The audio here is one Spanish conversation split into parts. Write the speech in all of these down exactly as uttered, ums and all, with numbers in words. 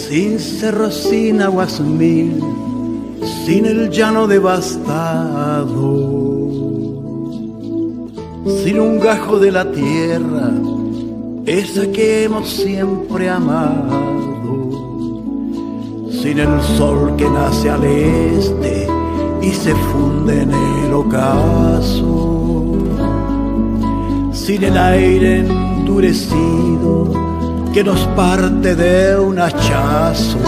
sin cerros, sin aguas mil, sin el llano devastado, sin un gajo de la tierra, esa que hemos siempre amado, sin el sol que nace al este y se funde en el ocaso, sin el aire endurecido que nos parte de un hachazo.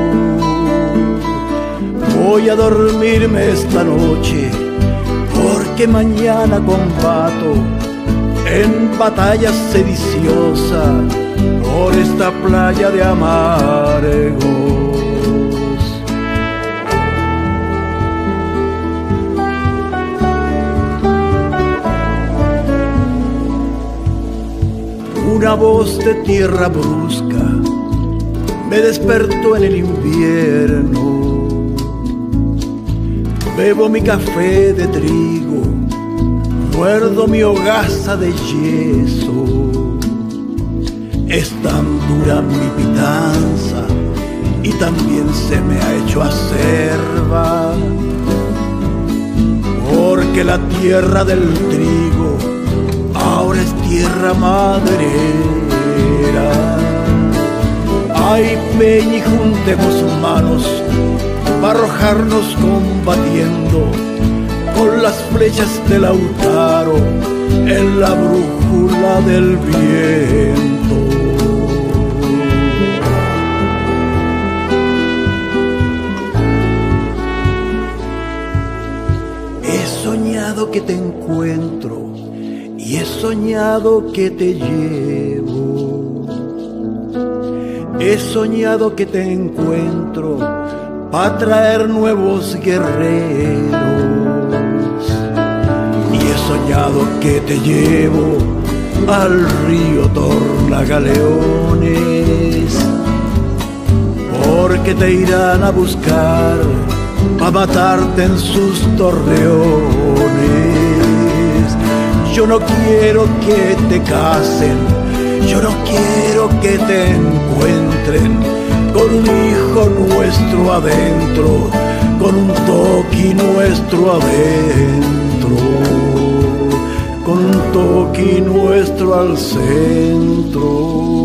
Voy a dormirme esta noche porque mañana combato en batalla sediciosa por esta playa de amargos. Una voz de tierra brusca me despertó en el invierno. Bebo mi café de trigo, muerdo mi hogaza de yeso. Es tan dura mi pitanza y también se me ha hecho acerba, porque la tierra del trigo ahora es tierra maderera. Ay, peña, y juntemos manos para arrojarnos combatiendo con las flechas del Lautaro en la brújula del viento. He soñado que te encuentro y he soñado que te llevo. He soñado que te encuentro para traer nuevos guerreros. Y he soñado que te llevo al río Tornagaleones, porque te irán a buscar para matarte en sus torreones. Yo no quiero que te casen, yo no quiero que te encuentren con un hijo nuestro adentro, con un toqui nuestro adentro, con un toqui nuestro al centro.